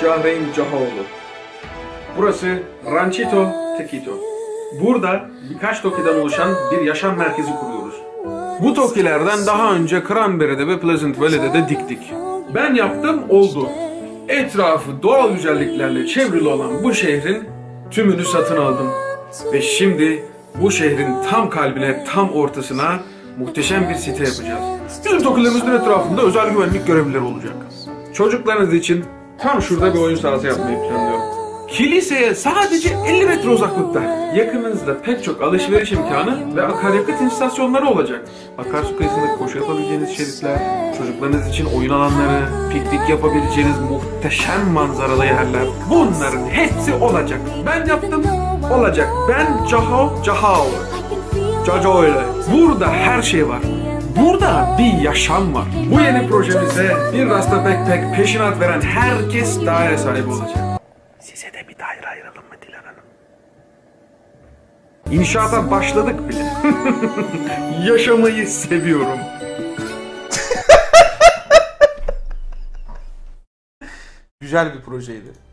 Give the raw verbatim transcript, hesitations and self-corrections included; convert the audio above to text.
Cahreyn Cahaoğlu. Burası Ranchito Tequito. Burada birkaç tokiden oluşan bir yaşam merkezi kuruyoruz. Bu tokilerden daha önce Cranberry'de ve Pleasant Valley'de de diktik. Ben yaptım, oldu. Etrafı doğal güzelliklerle çevrili olan bu şehrin tümünü satın aldım. Ve şimdi bu şehrin tam kalbine, tam ortasına muhteşem bir site yapacağız. Bizim tokilerimizin etrafında özel güvenlik görevlileri olacak. Çocuklarınız için tam şurada bir oyun sahası yapmayı planlıyorum. Kiliseye sadece elli metre uzaklıkta. Yakınınızda pek çok alışveriş imkanı ve akaryakıt istasyonları olacak. Akarsu kıyısında koşu yapabileceğiniz şeritler, çocuklarınız için oyun alanları, piknik yapabileceğiniz muhteşem manzaralı yerler. Bunların hepsi olacak. Ben yaptım, olacak. Ben Cahao Cahao. Caco öyle. Burada her şey var. Burada bir yaşam var. Bu yeni projemizde bir rasta backpack peşinat veren herkes daire sahibi olacak. Size de bir daire ayıralım mı Dilan Hanım? İnşaata başladık bile. Yaşamayı seviyorum. Güzel bir projeydi.